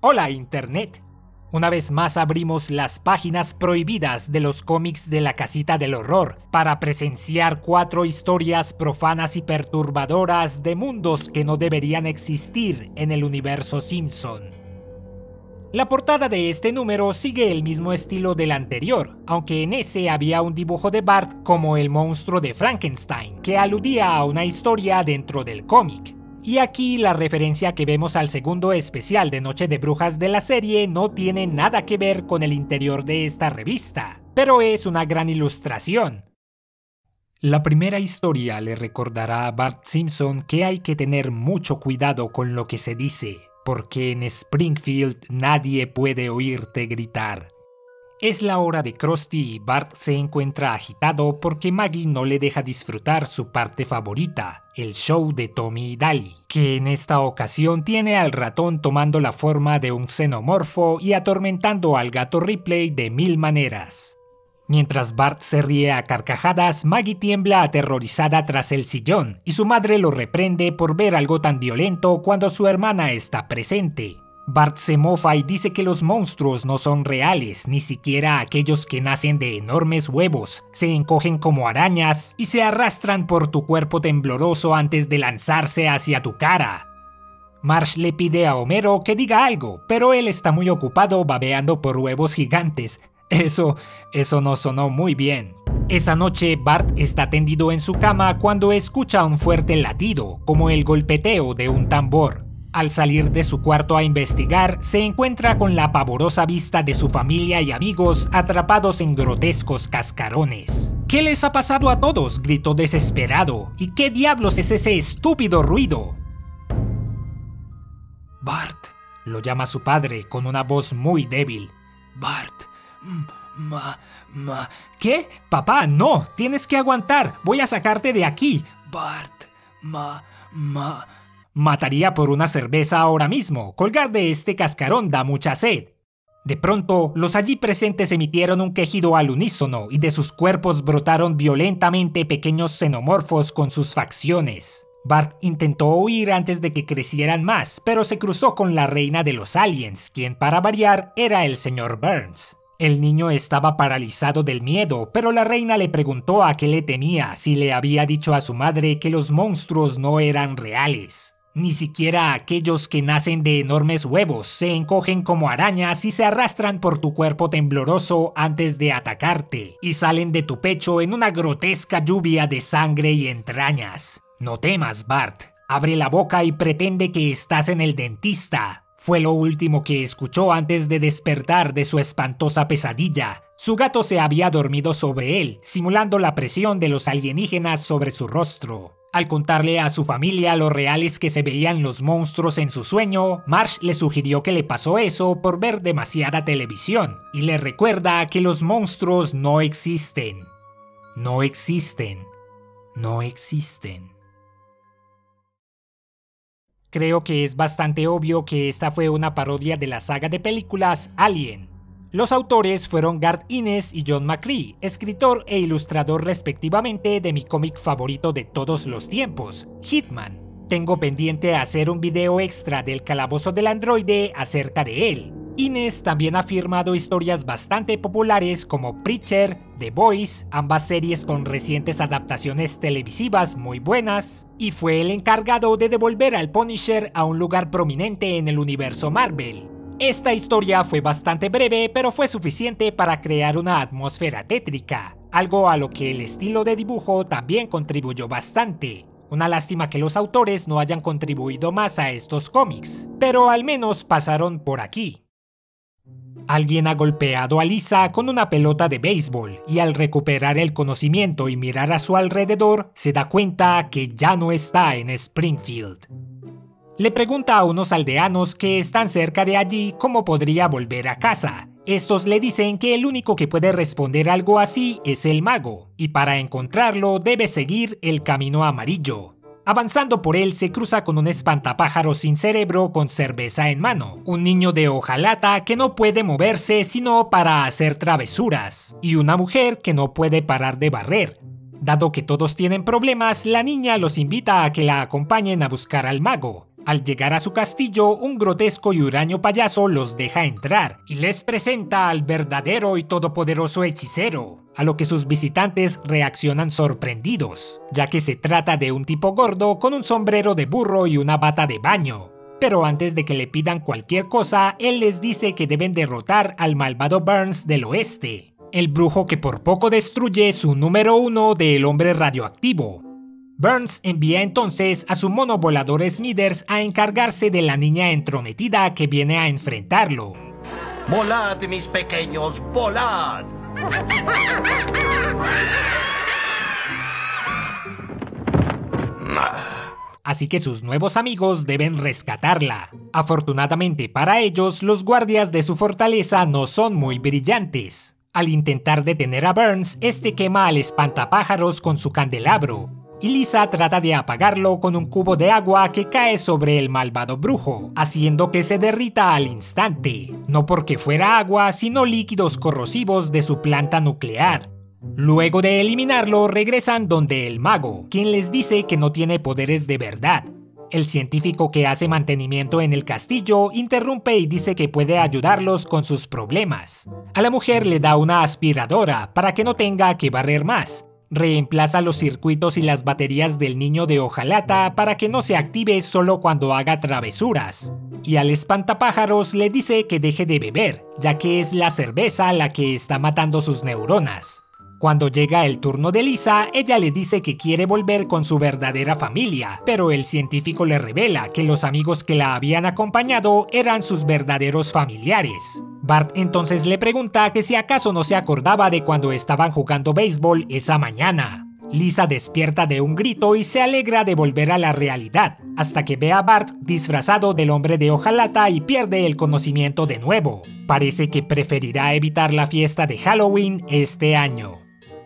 Hola Internet. Una vez más abrimos las páginas prohibidas de los cómics de la Casita del Horror para presenciar 4 historias profanas y perturbadoras de mundos que no deberían existir en el universo Simpson. La portada de este número sigue el mismo estilo del anterior, aunque en ese había un dibujo de Bart como el monstruo de Frankenstein, que aludía a una historia dentro del cómic. Y aquí la referencia que vemos al segundo especial de Noche de Brujas de la serie no tiene nada que ver con el interior de esta revista, pero es una gran ilustración. La primera historia le recordará a Bart Simpson que hay que tener mucho cuidado con lo que se dice, porque en Springfield nadie puede oírte gritar. Es la hora de Krusty y Bart se encuentra agitado porque Maggie no le deja disfrutar su parte favorita, el show de Tommy y Daly, que en esta ocasión tiene al ratón tomando la forma de un xenomorfo y atormentando al gato Ripley de 1000 maneras. Mientras Bart se ríe a carcajadas, Maggie tiembla aterrorizada tras el sillón y su madre lo reprende por ver algo tan violento cuando su hermana está presente. Bart se mofa y dice que los monstruos no son reales, ni siquiera aquellos que nacen de enormes huevos, se encogen como arañas y se arrastran por tu cuerpo tembloroso antes de lanzarse hacia tu cara. Marge le pide a Homero que diga algo, pero él está muy ocupado babeando por huevos gigantes. Eso no sonó muy bien. Esa noche Bart está tendido en su cama cuando escucha un fuerte latido, como el golpeteo de un tambor. Al salir de su cuarto a investigar, se encuentra con la pavorosa vista de su familia y amigos atrapados en grotescos cascarones. ¿Qué les ha pasado a todos?, gritó desesperado. ¿Y qué diablos es ese estúpido ruido? Bart, lo llama su padre con una voz muy débil. Bart, ¿Qué? Papá, no, tienes que aguantar, voy a sacarte de aquí. Bart, Mataría por una cerveza ahora mismo, colgar de este cascarón da mucha sed. De pronto, los allí presentes emitieron un quejido al unísono y de sus cuerpos brotaron violentamente pequeños xenomorfos con sus facciones. Bart intentó huir antes de que crecieran más, pero se cruzó con la reina de los aliens, quien para variar era el señor Burns. El niño estaba paralizado del miedo, pero la reina le preguntó a qué le temía si le había dicho a su madre que los monstruos no eran reales. Ni siquiera aquellos que nacen de enormes huevos se encogen como arañas y se arrastran por tu cuerpo tembloroso antes de atacarte, y salen de tu pecho en una grotesca lluvia de sangre y entrañas. No temas, Bart. Abre la boca y pretende que estás en el dentista. Fue lo último que escuchó antes de despertar de su espantosa pesadilla. Su gato se había dormido sobre él, simulando la presión de los alienígenas sobre su rostro. Al contarle a su familia lo reales que se veían los monstruos en su sueño, Marge le sugirió que le pasó eso por ver demasiada televisión, y le recuerda que los monstruos no existen. No existen. No existen. Creo que es bastante obvio que esta fue una parodia de la saga de películas Alien. Los autores fueron Garth Ennis y John McCrea, escritor e ilustrador respectivamente de mi cómic favorito de todos los tiempos, Hitman. Tengo pendiente hacer un video extra del Calabozo del Androide acerca de él. Ennis también ha firmado historias bastante populares como Preacher, The Boys, ambas series con recientes adaptaciones televisivas muy buenas, y fue el encargado de devolver al Punisher a un lugar prominente en el universo Marvel. Esta historia fue bastante breve, pero fue suficiente para crear una atmósfera tétrica, algo a lo que el estilo de dibujo también contribuyó bastante. Una lástima que los autores no hayan contribuido más a estos cómics, pero al menos pasaron por aquí. Alguien ha golpeado a Lisa con una pelota de béisbol y al recuperar el conocimiento y mirar a su alrededor, se da cuenta que ya no está en Springfield. Le pregunta a unos aldeanos que están cerca de allí cómo podría volver a casa. Estos le dicen que el único que puede responder algo así es el mago, y para encontrarlo debe seguir el camino amarillo. Avanzando por él se cruza con un espantapájaros sin cerebro con cerveza en mano, un niño de hojalata que no puede moverse sino para hacer travesuras, y una mujer que no puede parar de barrer. Dado que todos tienen problemas, la niña los invita a que la acompañen a buscar al mago. Al llegar a su castillo, un grotesco y huraño payaso los deja entrar y les presenta al verdadero y todopoderoso hechicero, a lo que sus visitantes reaccionan sorprendidos, ya que se trata de un tipo gordo con un sombrero de burro y una bata de baño. Pero antes de que le pidan cualquier cosa, él les dice que deben derrotar al malvado Burns del Oeste, el brujo que por poco destruye su número 1 del hombre radioactivo. Burns envía entonces a su mono volador Smithers a encargarse de la niña entrometida que viene a enfrentarlo. ¡Volad, mis pequeños, volad! Así que sus nuevos amigos deben rescatarla. Afortunadamente para ellos, los guardias de su fortaleza no son muy brillantes. Al intentar detener a Burns, este quema al espantapájaros con su candelabro, y Lisa trata de apagarlo con un cubo de agua que cae sobre el malvado brujo, haciendo que se derrita al instante, no porque fuera agua, sino líquidos corrosivos de su planta nuclear. Luego de eliminarlo, regresan donde el mago, quien les dice que no tiene poderes de verdad. El científico que hace mantenimiento en el castillo interrumpe y dice que puede ayudarlos con sus problemas. A la mujer le da una aspiradora para que no tenga que barrer más. Reemplaza los circuitos y las baterías del niño de hojalata para que no se active solo cuando haga travesuras. Y al espantapájaros le dice que deje de beber, ya que es la cerveza la que está matando sus neuronas. Cuando llega el turno de Lisa, ella le dice que quiere volver con su verdadera familia, pero el científico le revela que los amigos que la habían acompañado eran sus verdaderos familiares. Bart entonces le pregunta que si acaso no se acordaba de cuando estaban jugando béisbol esa mañana. Lisa despierta de un grito y se alegra de volver a la realidad, hasta que ve a Bart disfrazado del hombre de hojalata y pierde el conocimiento de nuevo. Parece que preferirá evitar la fiesta de Halloween este año.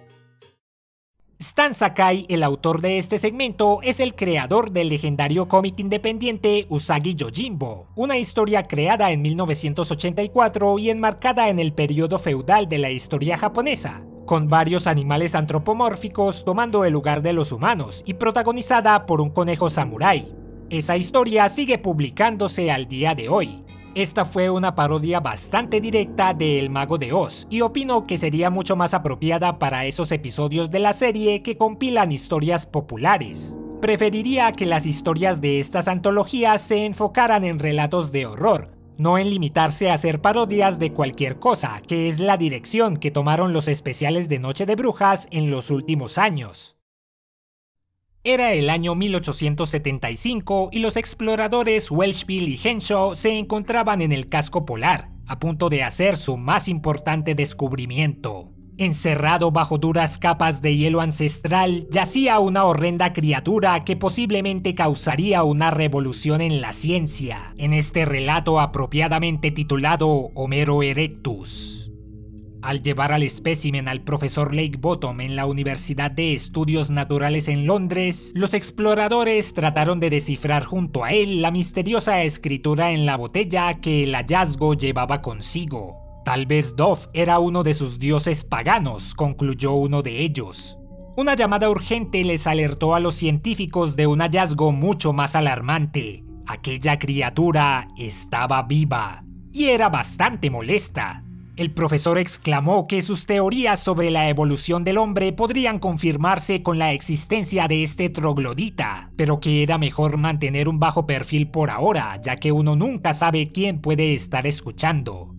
Stan Sakai, el autor de este segmento, es el creador del legendario cómic independiente Usagi Yojimbo, una historia creada en 1984 y enmarcada en el periodo feudal de la historia japonesa, con varios animales antropomórficos tomando el lugar de los humanos y protagonizada por un conejo samurái. Esa historia sigue publicándose al día de hoy. Esta fue una parodia bastante directa de El Mago de Oz, y opino que sería mucho más apropiada para esos episodios de la serie que compilan historias populares. Preferiría que las historias de estas antologías se enfocaran en relatos de horror, no en limitarse a hacer parodias de cualquier cosa, que es la dirección que tomaron los especiales de Noche de Brujas en los últimos años. Era el año 1875 y los exploradores Welshbill y Henshaw se encontraban en el casco polar, a punto de hacer su más importante descubrimiento. Encerrado bajo duras capas de hielo ancestral, yacía una horrenda criatura que posiblemente causaría una revolución en la ciencia, en este relato apropiadamente titulado Homero Erectus. Al llevar al espécimen al profesor Lakebottom en la Universidad de Estudios Naturales en Londres, los exploradores trataron de descifrar junto a él la misteriosa escritura en la botella que el hallazgo llevaba consigo. Tal vez Dove era uno de sus dioses paganos, concluyó uno de ellos. Una llamada urgente les alertó a los científicos de un hallazgo mucho más alarmante. Aquella criatura estaba viva y era bastante molesta. El profesor exclamó que sus teorías sobre la evolución del hombre podrían confirmarse con la existencia de este troglodita, pero que era mejor mantener un bajo perfil por ahora, ya que uno nunca sabe quién puede estar escuchando.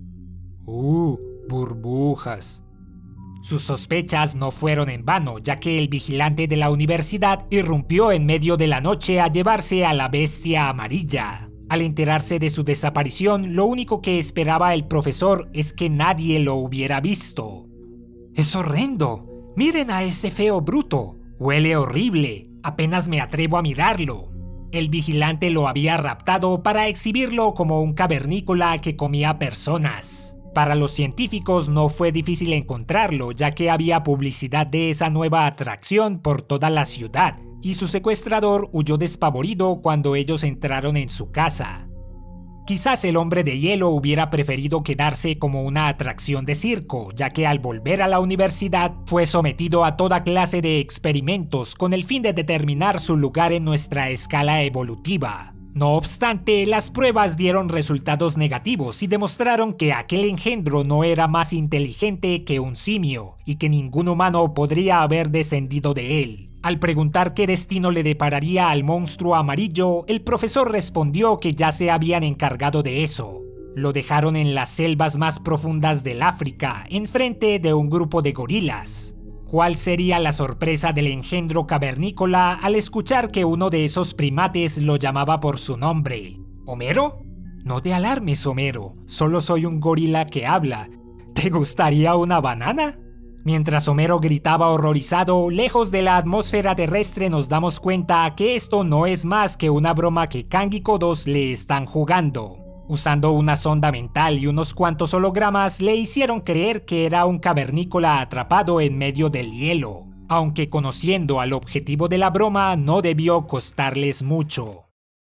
Burbujas. Sus sospechas no fueron en vano, ya que el vigilante de la universidad irrumpió en medio de la noche a llevarse a la bestia amarilla. Al enterarse de su desaparición, lo único que esperaba el profesor es que nadie lo hubiera visto. ¡Es horrendo! ¡Miren a ese feo bruto! ¡Huele horrible! Apenas me atrevo a mirarlo. El vigilante lo había raptado para exhibirlo como un cavernícola que comía personas. Para los científicos no fue difícil encontrarlo, ya que había publicidad de esa nueva atracción por toda la ciudad, y su secuestrador huyó despavorido cuando ellos entraron en su casa. Quizás el hombre de hielo hubiera preferido quedarse como una atracción de circo, ya que al volver a la universidad fue sometido a toda clase de experimentos con el fin de determinar su lugar en nuestra escala evolutiva. No obstante, las pruebas dieron resultados negativos y demostraron que aquel engendro no era más inteligente que un simio y que ningún humano podría haber descendido de él. Al preguntar qué destino le depararía al monstruo amarillo, el profesor respondió que ya se habían encargado de eso. Lo dejaron en las selvas más profundas del África, enfrente de un grupo de gorilas. ¿Cuál sería la sorpresa del engendro cavernícola al escuchar que uno de esos primates lo llamaba por su nombre? ¿Homero? No te alarmes, Homero, solo soy un gorila que habla. ¿Te gustaría una banana? Mientras Homero gritaba horrorizado, lejos de la atmósfera terrestre nos damos cuenta que esto no es más que una broma que Kang y Kodos le están jugando. Usando una sonda mental y unos cuantos hologramas le hicieron creer que era un cavernícola atrapado en medio del hielo, aunque conociendo al objetivo de la broma no debió costarles mucho.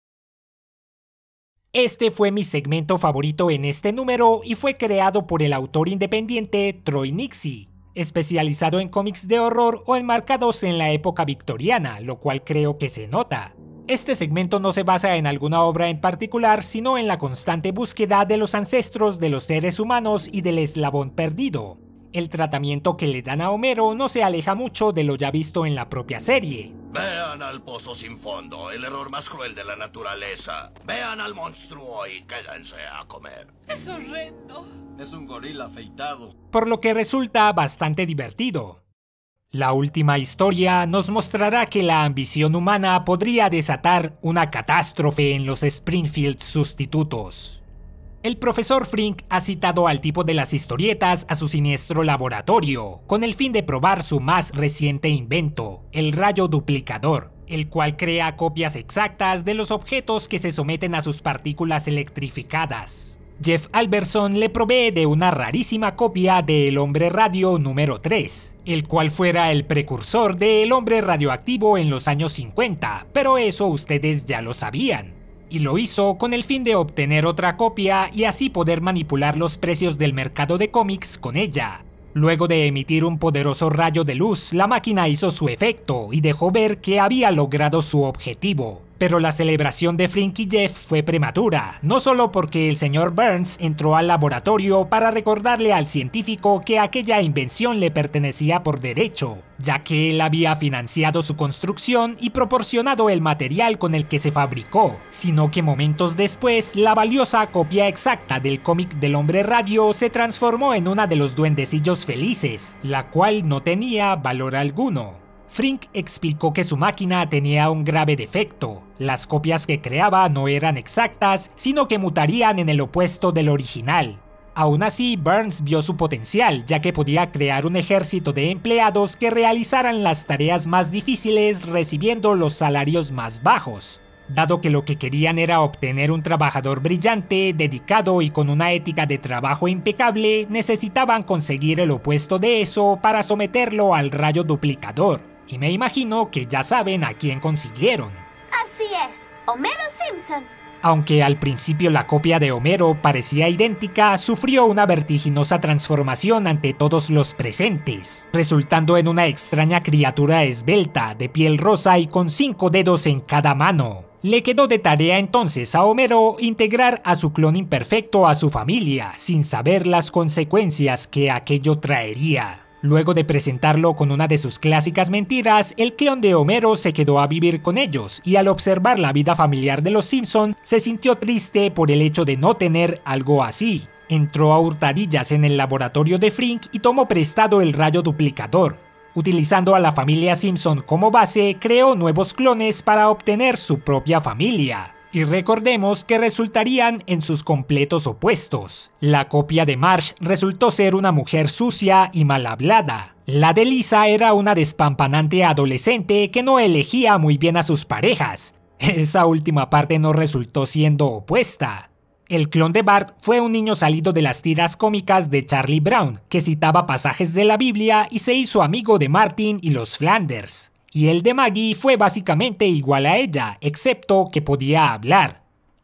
Este fue mi segmento favorito en este número y fue creado por el autor independiente Troy Nixey, especializado en cómics de horror o enmarcados en la época victoriana, lo cual creo que se nota. Este segmento no se basa en alguna obra en particular, sino en la constante búsqueda de los ancestros de los seres humanos y del eslabón perdido. El tratamiento que le dan a Homero no se aleja mucho de lo ya visto en la propia serie. Vean al pozo sin fondo, el error más cruel de la naturaleza. Vean al monstruo y quédense a comer. Es horrendo. Es un gorila afeitado. Por lo que resulta bastante divertido. La última historia nos mostrará que la ambición humana podría desatar una catástrofe en los Springfield sustitutos. El profesor Frink ha citado al tipo de las historietas a su siniestro laboratorio, con el fin de probar su más reciente invento, el rayo duplicador, el cual crea copias exactas de los objetos que se someten a sus partículas electrificadas. Jeff Alberson le provee de una rarísima copia del Hombre Radio número 3, el cual fuera el precursor del hombre radioactivo en los años 50, pero eso ustedes ya lo sabían. Y lo hizo con el fin de obtener otra copia y así poder manipular los precios del mercado de cómics con ella. Luego de emitir un poderoso rayo de luz, la máquina hizo su efecto y dejó ver que había logrado su objetivo. Pero la celebración de Frink y Jeff fue prematura, no solo porque el señor Burns entró al laboratorio para recordarle al científico que aquella invención le pertenecía por derecho, ya que él había financiado su construcción y proporcionado el material con el que se fabricó, sino que momentos después la valiosa copia exacta del cómic del Hombre Radio se transformó en una de los duendecillos felices, la cual no tenía valor alguno. Frink explicó que su máquina tenía un grave defecto. Las copias que creaba no eran exactas, sino que mutarían en el opuesto del original. Aún así, Burns vio su potencial, ya que podía crear un ejército de empleados que realizaran las tareas más difíciles recibiendo los salarios más bajos. Dado que lo que querían era obtener un trabajador brillante, dedicado y con una ética de trabajo impecable, necesitaban conseguir el opuesto de eso para someterlo al rayo duplicador. Y me imagino que ya saben a quién consiguieron. Así es, Homero Simpson. Aunque al principio la copia de Homero parecía idéntica, sufrió una vertiginosa transformación ante todos los presentes, resultando en una extraña criatura esbelta, de piel rosa y con 5 dedos en cada mano. Le quedó de tarea entonces a Homero integrar a su clon imperfecto a su familia, sin saber las consecuencias que aquello traería. Luego de presentarlo con una de sus clásicas mentiras, el clon de Homero se quedó a vivir con ellos y al observar la vida familiar de los Simpson se sintió triste por el hecho de no tener algo así. Entró a hurtadillas en el laboratorio de Frink y tomó prestado el rayo duplicador. Utilizando a la familia Simpson como base, creó nuevos clones para obtener su propia familia. Y recordemos que resultarían en sus completos opuestos. La copia de Marge resultó ser una mujer sucia y mal hablada. La de Lisa era una despampanante adolescente que no elegía muy bien a sus parejas. Esa última parte no resultó siendo opuesta. El clon de Bart fue un niño salido de las tiras cómicas de Charlie Brown, que citaba pasajes de la Biblia y se hizo amigo de Martin y los Flanders. Y el de Maggie fue básicamente igual a ella, excepto que podía hablar.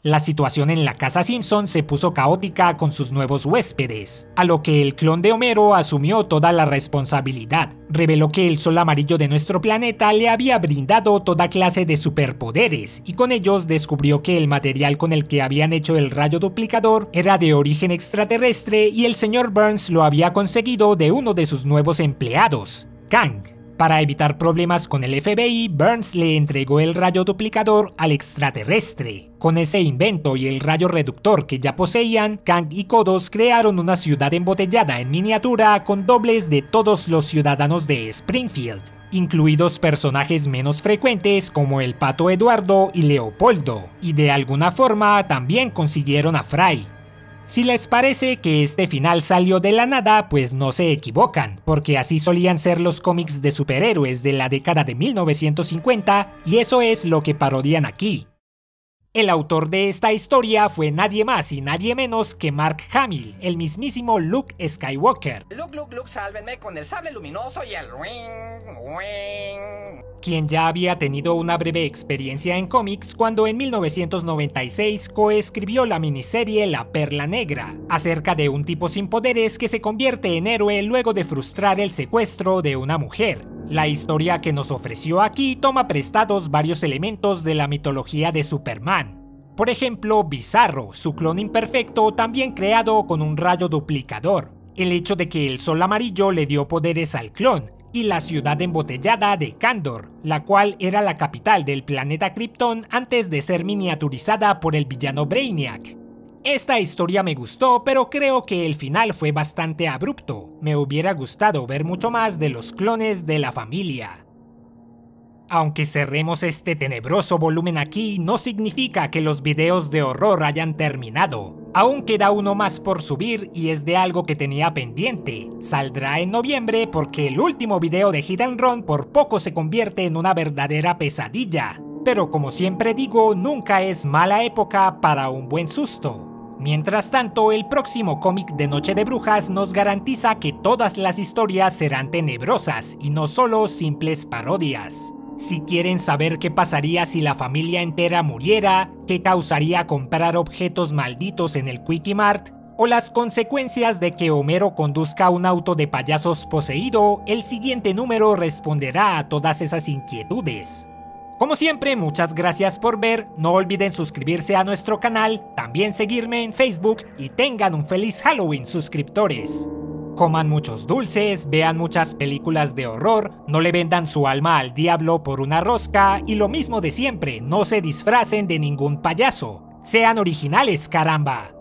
La situación en la casa Simpson se puso caótica con sus nuevos huéspedes, a lo que el clon de Homero asumió toda la responsabilidad. Reveló que el sol amarillo de nuestro planeta le había brindado toda clase de superpoderes, y con ellos descubrió que el material con el que habían hecho el rayo duplicador era de origen extraterrestre y el señor Burns lo había conseguido de uno de sus nuevos empleados, Kang. Para evitar problemas con el FBI, Burns le entregó el rayo duplicador al extraterrestre. Con ese invento y el rayo reductor que ya poseían, Kang y Kodos crearon una ciudad embotellada en miniatura con dobles de todos los ciudadanos de Springfield, incluidos personajes menos frecuentes como el Pato Eduardo y Leopoldo, y de alguna forma también consiguieron a Fry. Si les parece que este final salió de la nada, pues no se equivocan, porque así solían ser los cómics de superhéroes de la década de 1950, y eso es lo que parodian aquí. El autor de esta historia fue nadie más y nadie menos que Mark Hamill, el mismísimo Luke Skywalker. Luke, sálvenme con el sable luminoso y el ring. Quien ya había tenido una breve experiencia en cómics cuando en 1996 coescribió la miniserie La Perla Negra, acerca de un tipo sin poderes que se convierte en héroe luego de frustrar el secuestro de una mujer. La historia que nos ofreció aquí toma prestados varios elementos de la mitología de Superman. Por ejemplo, Bizarro, su clon imperfecto también creado con un rayo duplicador, el hecho de que el sol amarillo le dio poderes al clon, y la ciudad embotellada de Kandor, la cual era la capital del planeta Krypton antes de ser miniaturizada por el villano Brainiac. Esta historia me gustó, pero creo que el final fue bastante abrupto. Me hubiera gustado ver mucho más de los clones de la familia. Aunque cerremos este tenebroso volumen aquí, no significa que los videos de horror hayan terminado. Aún queda uno más por subir y es de algo que tenía pendiente. Saldrá en noviembre porque el último video de Hit and Run por poco se convierte en una verdadera pesadilla. Pero como siempre digo, nunca es mala época para un buen susto. Mientras tanto, el próximo cómic de Noche de Brujas nos garantiza que todas las historias serán tenebrosas y no solo simples parodias. Si quieren saber qué pasaría si la familia entera muriera, qué causaría comprar objetos malditos en el Quickie Mart, o las consecuencias de que Homero conduzca un auto de payasos poseído, el siguiente número responderá a todas esas inquietudes. Como siempre, muchas gracias por ver, no olviden suscribirse a nuestro canal, también seguirme en Facebook y tengan un feliz Halloween, suscriptores. Coman muchos dulces, vean muchas películas de horror, no le vendan su alma al diablo por una rosca y lo mismo de siempre, no se disfracen de ningún payaso. Sean originales, caramba.